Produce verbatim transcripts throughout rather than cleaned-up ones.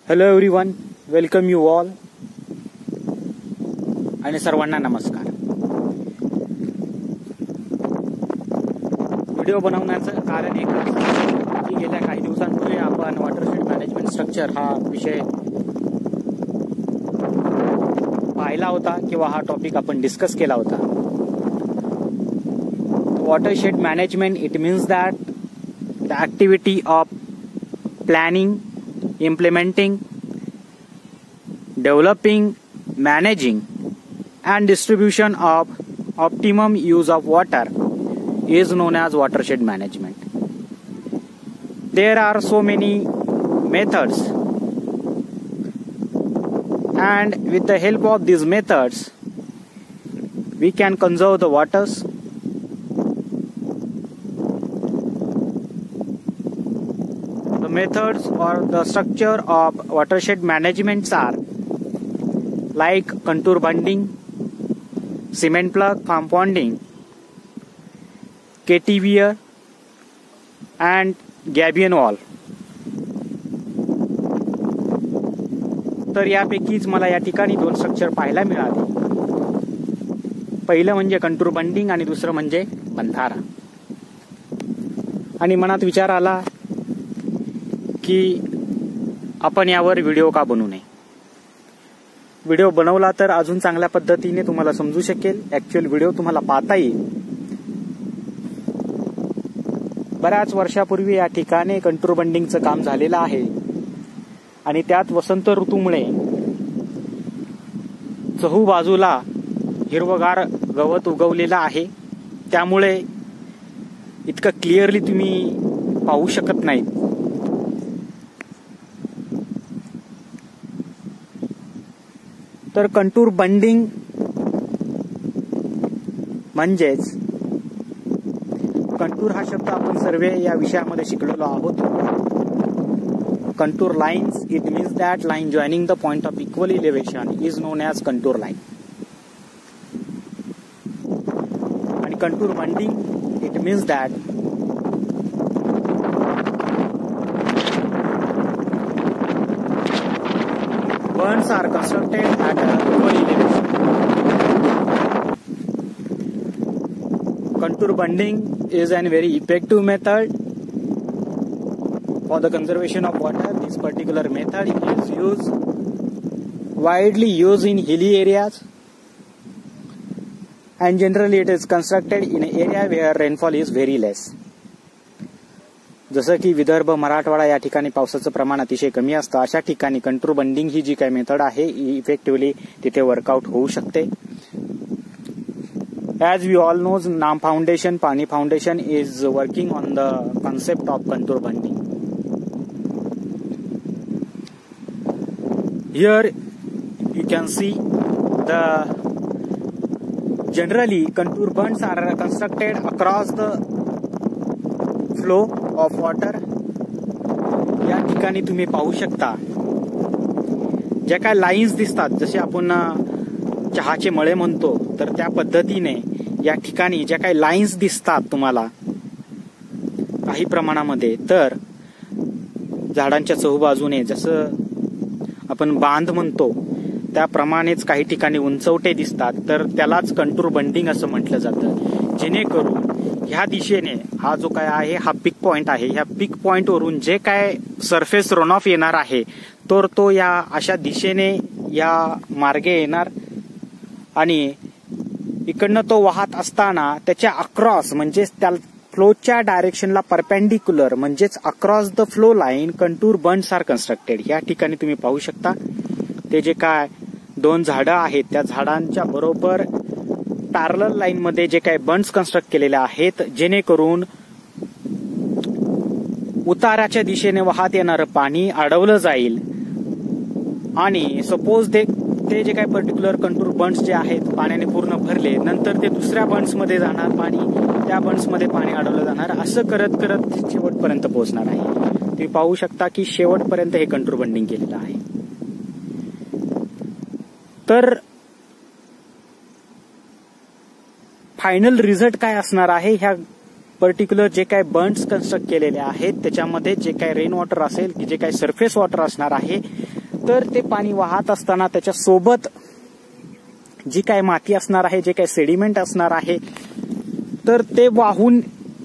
Hello everyone, welcome you all आणि सर्वांना नमस्कार. व्हिडिओ बनवण्याचं कारण एकच की गेल्या काही दिवसांपूर्वी आपण वॉटरशेड मॅनेजमेंट स्ट्रक्चर हा विषय पाहिला होता किंवा हा टॉपिक आपण डिस्कस केला होता. Watershed management it means that the activity of planning, implementing, developing, managing and distribution of optimum use of water is known as watershed management. There are so many methods, and with the help of these methods we can conserve the waters. The methods or the structure of watershed management are like contour bunding, cement plug compounding, cantilever and gabion wall. तर यापैकीच मला या ठिकाणी दोन structure पाहायला मिळाले. पहिलं म्हणजे contour bunding आणि दुसरं म्हणजे बंधारा. आणि मनात विचार आला की आपण यावर व्हिडिओ का बनवू नये. व्हिडिओ बनवला तर अजून चांगल्या पद्धतीने तुम्हाला समजू शकेल, ऍक्च्युअल व्हिडिओ तुम्हाला पाहता येईल. बऱ्याच वर्षापूर्वी या ठिकाणी कंटूर बंडिंगचं काम झालेलं आहे आणि त्यात वसंत ऋतूमुळे चहू बाजूला हिरवगार गवत उगवलेलं आहे. त्यामुळे इतकं क्लिअरली तुम्ही पाहू शकत नाहीत. तर कंटूर बंडिंग म्हणजेच कंटूर हा शब्द आपण सर्व या विषयामध्ये शिकलेलो आहोत. Contour lines it means that line joining the point of equal elevation is known as contour line. आणि contour bunding it means that burns are constructed at a equal elevation. Contour bunding is a very effective method for the conservation of water. This particular method is used widely used in hilly areas, and generally it is constructed in an area where rainfall is very less. जसं की विदर्भ, मराठवाडा या ठिकाणी पावसाचं प्रमाण अतिशय कमी असतं. अशा ठिकाणी कंटूर बंडिंग ही जी काही मेथड आहे इफेक्टिव्हली तिथे वर्कआउट होऊ शकते. As we all knows, Naam foundation, Paani foundation is working on the concept of contour bunding. Here you can see the generally contour bunds are constructed across the flow of water. या ठिकाणी तुम्ही पाहू शकता ज्या काय लाईन्स दिसतात, जसे आपण चहाचे मळे म्हणतो, तर त्या पद्धतीने या ठिकाणी ज्या काही लाईन्स दिसतात तुम्हाला काही प्रमाणामध्ये, तर झाडांच्या चहूबाजूने जसं आपण बांध म्हणतो त्याप्रमाणेच काही ठिकाणी उंचवटे दिसतात. तर त्यालाच कंटूर बंडिंग असं म्हटलं जातं. जेणेकरून ह्या दिशेने हा जो काय आहे हा पीक पॉइंट आहे, ह्या पीक पॉइंट वरून जे काय सरफेस रन ऑफ येणार आहे तर तो या अशा दिशेने या मार्गे येणार आणि इकडनं तो वाहत असताना त्याच्या अक्रॉस म्हणजेच त्या फ्लोच्या डायरेक्शनला परपेंडिक्युलर म्हणजेच across the flow line contour bunds are constructed. या ठिकाणी तुम्ही पाहू शकता ते जे काय दोन झाडं आहेत त्या झाडांच्या बरोबर पॅरलल लाईन मध्ये जे काही बंड्स कन्स्ट्रक्ट केलेले आहेत, जेणेकरून उताराच्या दिशेने वाहत येणारं पाणी अडवलं जाईल. आणि सपोज ते ते जे काही पर्टिक्युलर कंटूर बंड्स जे आहेत पाण्याने पूर्ण भरले, नंतर ते दुसऱ्या बंड्स मध्ये जाणार पाणी, त्या बंड्स मध्ये पाणी अडवलं जाणार, असं करत करत शेवटपर्यंत पोहोचणार आहे. तुम्ही पाहू शकता की शेवटपर्यंत हे कंटूर बंडिंग केलेलं आहे. तर फायनल रिझल्ट काय असणार आहे ह्या पर्टिक्युलर जे काही बंड्स कन्स्ट्रक्ट केलेले आहेत त्याच्यामध्ये जे काही रेन वॉटर असेल की जे काही सरफेस वॉटर असणार आहे तर ते पाणी वाहत असताना त्याच्या सोबत जी काही माती असणार आहे, जे काही सेडिमेंट असणार आहे तर ते वाहून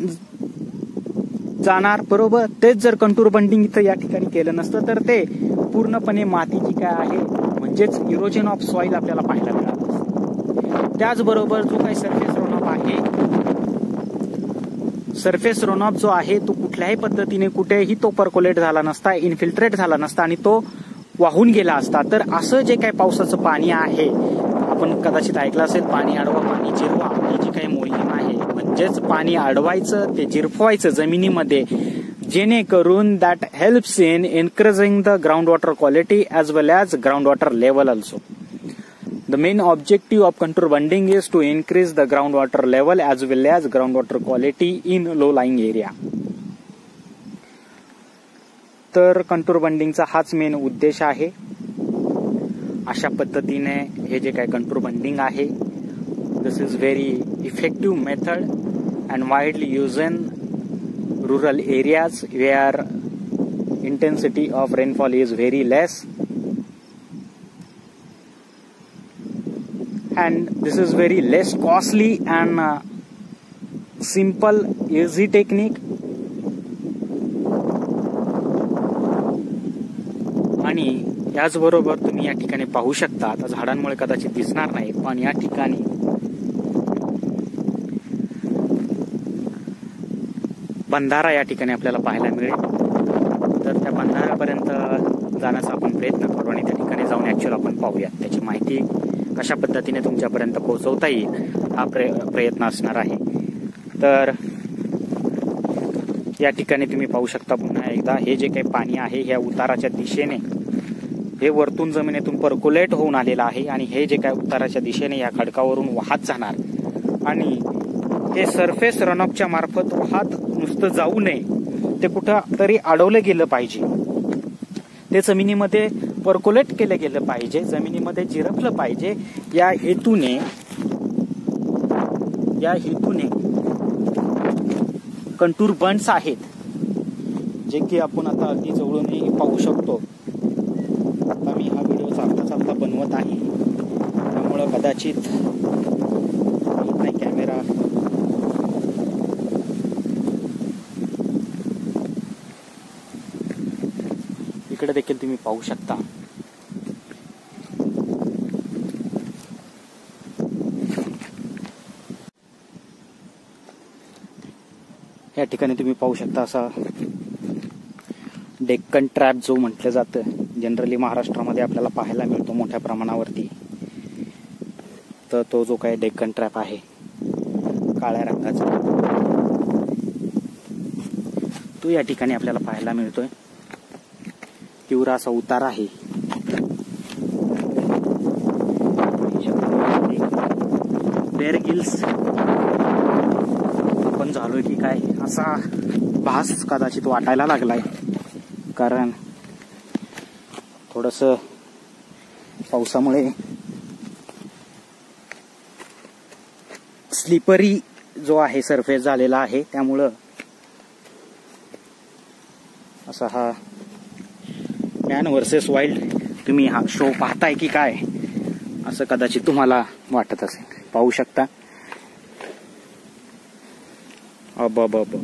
जाणार. बरोबर. तेच जर कंटूर बंडिंग इथं या ठिकाणी केलं नसतं तर ते पूर्णपणे माती जी काय आहे म्हणजेच इरोजन ऑफ सॉइल आपल्याला पाहायला मिळालं. त्याचबरोबर जो काही सरफेस रनऑफ आहे, सरफेस रनऑफ जो आहे तो कुठल्याही पद्धतीने कुठेही तो पर्कोलेट झाला नसता, इन्फिल्ट्रेट झाला नसता आणि तो वाहून गेला असता. तर असं जे काही पावसाचं पाणी आहे, आपण कदाचित ऐकलं असेल पाणी अडवा पाणी जिरवा ही जी काही मोहीम आहे, म्हणजेच पाणी अडवायचं ते जिरफवायचं जमिनीमध्ये, जेणेकरून that helps in increasing the ground water quality as well as ground water level also. The main objective of contour bunding is to increase the groundwater level as well as groundwater quality in low-lying area. तर contour बंडिंगचा हाच main उद्देश आहे. अशा पद्धतीने हे जे काही कंटूर बंडिंग आहे, this is very effective method and widely use in rural areas where intensity of rainfall is very less. And this is very less costly and uh, simple, easy technique. आणि याचबरोबर तुम्ही या ठिकाणी पाहू शकता, आता झाडांमुळे कदाचित दिसणार नाही पण या ठिकाणी बंधारा या ठिकाणी आपल्याला पाहायला मिळेल. तर त्या बंधाऱ्यापर्यंत जाण्याचा आपण प्रयत्न करू आणि त्या ठिकाणी जाऊन ऍक्च्युअल आपण पाहूया त्याची माहिती कशा पद्धतीने तुमच्यापर्यंत पोहोचवता येईल हा प्रयत्न असणार आहे. तर या ठिकाणी तुम्ही पाहू शकता पुन्हा एकदा हे जे काही पाणी आहे ह्या उताराच्या दिशेने हे वरतून जमिनीतून पर्कोलेट होऊन आलेलं आहे आणि हे जे काही उताराच्या दिशेने या खडकावरून वाहत जाणार आणि हे सरफेस रनऑफच्या मार्फत वाहत नुसतं जाऊ नये, ते कुठं तरी अडवलं गेलं पाहिजे, ते जमिनीमध्ये पर्कोलेट केलं गेलं पाहिजे, जमिनीमध्ये जिरपलं पाहिजे. या हेतूने या हेतूने कंटूर बंड्स आहेत जे की आपण आता अगदी जवळूनही पाहू शकतो. आता मी हा व्हिडिओ चालता चालता बनवत आहे त्यामुळं कदाचित नाही कॅमेरा इकडे देखील तुम्ही पाहू शकता. या ठिकाणी तुम्ही पाहू शकता असा डेक्कन ट्रॅप जो म्हटलं जातं, जनरली महाराष्ट्रामध्ये आपल्याला पाहायला मिळतो मोठ्या प्रमाणावरती. तर तो जो काही डेक्कन ट्रॅप आहे काळ्या रंगाचा तो या ठिकाणी आपल्याला पाहायला मिळतोय. तीव्र असा उतार आहे. बेअर गिल्स आपण झालोय की काय असा भास कदाचित वाटायला लागलाय, कारण थोडस पावसामुळे स्लिपरी जो आहे सरफेस झालेला आहे, त्यामुळं असा हा मॅन वर्सेस वाईल्ड तुम्ही हा शो पाहताय की काय असं कदाचित तुम्हाला वाटत असेल. पाहू शकता. अब अब अब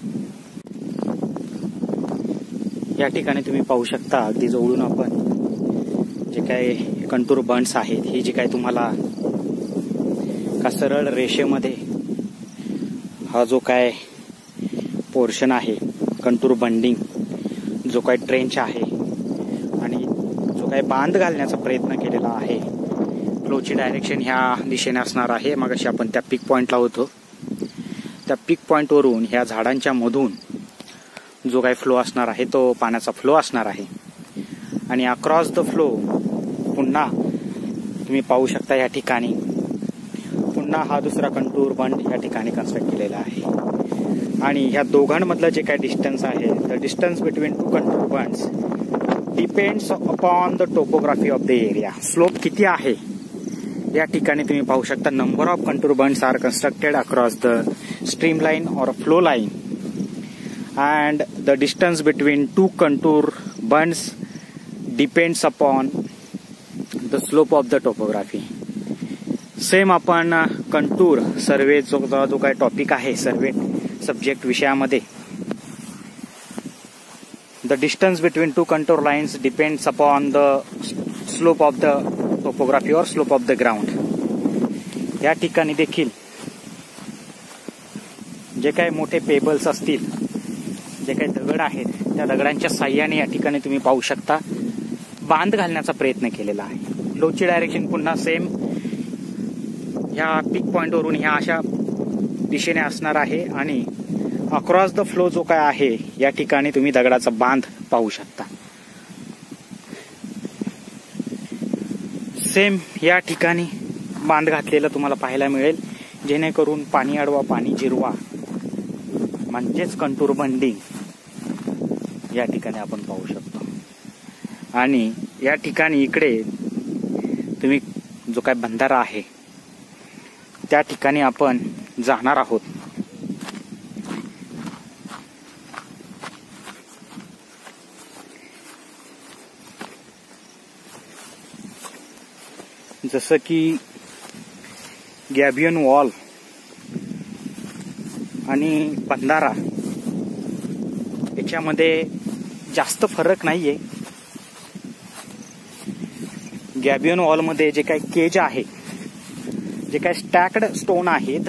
या ठिकाणी तुम्ही पाहू शकता अगदी जवळून आपण जे काही कंटूर बंड्स आहेत ही जी काही तुम्हाला का सरळ रेषेमध्ये हा जो काय पोर्शन आहे कंटूर बंडिंग जो काही ट्रेंच आहे आणि जो काही बांध घालण्याचा प्रयत्न केलेला आहे, फ्लोची डायरेक्शन ह्या दिशेने असणार आहे. मग अशी आपण त्या पीक पॉइंटला होतो, त्या पीक पॉइंटवरून ह्या झाडांच्या मधून जो काही फ्लो असणार आहे तो पाण्याचा फ्लो असणार आहे आणि अक्रॉस द फ्लो पुन्हा तुम्ही पाहू शकता या ठिकाणी पुन्हा हा दुसरा कंटूर बंड या ठिकाणी कन्स्ट्रक्ट केलेला आहे. आणि ह्या दोघांमधलं जे काही डिस्टन्स आहे, the distance between two contour bunds depends upon the topography of the area. Slope किती आहे या ठिकाणी तुम्ही पाहू शकता. Number of contour bunds are constructed across the streamline or a flow line, and the distance between two contour bunds depends upon the slope of the topography. Same आपण contour survey जो जो काय टॉपिक आहे survey subject विषयामध्ये, the distance between two contour lines depends upon the slope of the topography और slope of the ground. या ठिकाणी देखील जे काही मोठे पेबल्स असतील, जे काही दगड आहेत, त्या दगडांच्या साह्याने या ठिकाणी तुम्ही पाहू शकता बांध घालण्याचा प्रयत्न केलेला आहे. फ्लोची डायरेक्शन पुन्हा सेम ह्या पीक पॉइंट वरून ह्या अशा दिशेने असणार आहे आणि अक्रॉस द फ्लो जो काय आहे या ठिकाणी तुम्ही दगडाचा बांध पाहू शकता. सेम या ठिकाणी बांध घातलेला तुम्हाला पाहायला मिळेल, जेणेकरून पाणी अडवा पाणी जिरवा म्हणजेच कंटूर बंडिंग या ठिकाणी आपण पाहू शकतो. आणि या ठिकाणी इकडे तुम्ही जो काय बंधारा आहे त्या ठिकाणी आपण जाणार आहोत. जसं की गॅबियन वॉल आणि बंधारा याच्यामध्ये जास्त फरक नाहीये. गॅबियन वॉल मध्ये जे काही केज आहे, जे काही स्टॅक्ड स्टोन आहेत,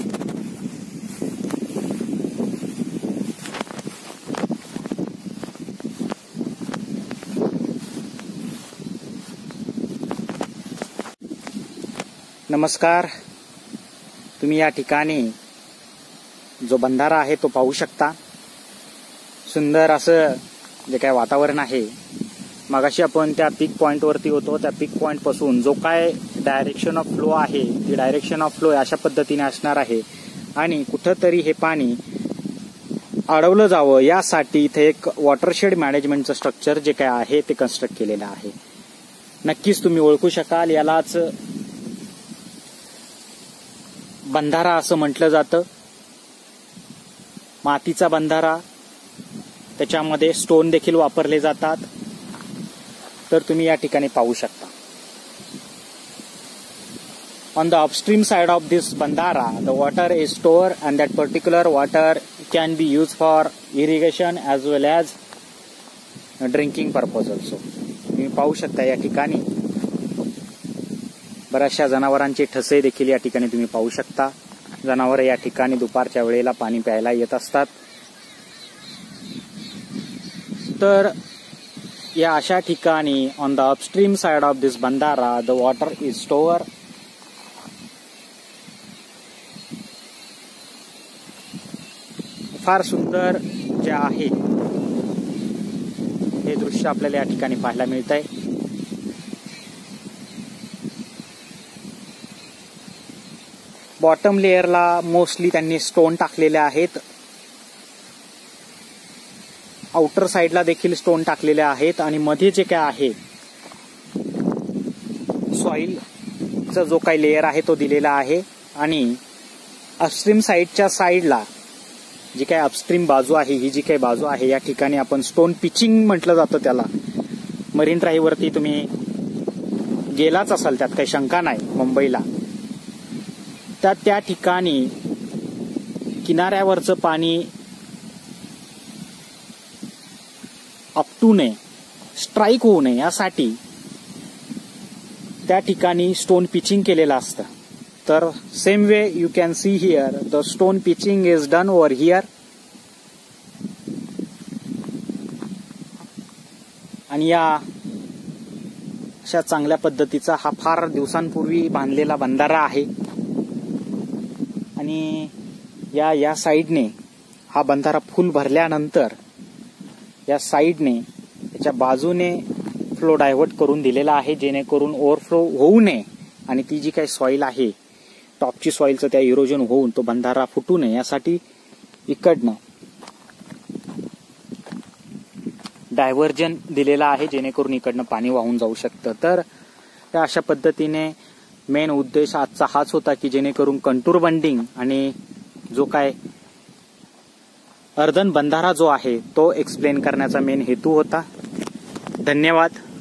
नमस्कार, तुम्ही या ठिकाणी जो बंधारा आहे तो पाहू शकता. सुंदर असं जे काय वातावरण आहे. मगाशी आपण त्या पीक पॉइंट वरती होतो, त्या पीक पॉइंट पासून जो काय डायरेक्शन ऑफ फ्लो आहे ती डायरेक्शन ऑफ फ्लो अशा पद्धतीने असणार आहे आणि कुठंतरी हे पाणी अडवलं जावं यासाठी इथे एक वॉटरशेड मॅनेजमेंटचं स्ट्रक्चर जे काय आहे ते कन्स्ट्रक्ट केलेलं आहे. नक्कीच तुम्ही ओळखू शकाल, यालाच बंधारा असं म्हटलं जातं. मातीचा बंधारा, त्याच्यामध्ये स्टोन देखील वापरले जातात. तर तुम्ही या ठिकाणी पाहू शकता. On the upstream side of this bandara, the water is stored and that particular water can be used for irrigation as well as drinking purpose also. तुम्ही पाहू शकता या ठिकाणी बऱ्याचशा जनावरांचे ठसे देखील या ठिकाणी तुम्ही पाहू शकता. जनावर या ठिकाणी दुपारच्या वेळेला पाणी प्यायला येत असतात. तर या अशा ठिकाणी on the upstream side of this बंधारा द वॉटर इज स्टोअर. फार सुंदर जे आहे हे दृश्य आपल्याला या ठिकाणी पाहायला मिळत आहे. बॉटम लेअरला मोस्टली त्यांनी स्टोन टाकलेले आहेत. आउटर साइडला देखील स्टोन टाकलेले आहेत आणि मध्ये जे काय आहे सॉइलचा जो काही लेअर आहे तो दिलेला आहे. आणि अपस्ट्रीम साइडच्या साइडला जी काय अपस्ट्रीम बाजू आहे, ही जी काही बाजू आहे या ठिकाणी आपण स्टोन पिचिंग म्हटलं जातं त्याला. मरीन ड्राईव्ह वरती तुम्ही गेलाच असाल, त्यात काही शंका नाही, मुंबईला. त्या त्या ठिकाणी किनाऱ्यावरचं पाणी आपटू नये, स्ट्राईक होऊ नये यासाठी त्या ठिकाणी स्टोन पिचिंग केलेलं असतं. तर same way you can see here the stone pitching is done over here. आणि या अशा चांगल्या पद्धतीचा हा फार दिवसांपूर्वी बांधलेला बंधारा आहे. आणि या या साईडने हा बंधारा फुल भरल्यानंतर या साईडने त्याच्या बाजूने फ्लो डायव्हर्ट करून दिलेला आहे, जेणेकरून ओव्हरफ्लो होऊ नये आणि ती जी काही सॉइल आहे टॉपची सॉइलचं त्या इरोजन होऊन तो बंधारा फुटू नये यासाठी इकडनं डायव्हर्जन दिलेला आहे, जेणेकरून इकडनं पाणी वाहून जाऊ शकतं. तर त्या अशा पद्धतीने मेन उद्देश आजचा हाच होता की जेणेकरून कंटूर बंडिंग आणि जो काय अर्धन बंधारा जो आहे तो एक्सप्लेन करण्याचा मेन हेतू होता. धन्यवाद.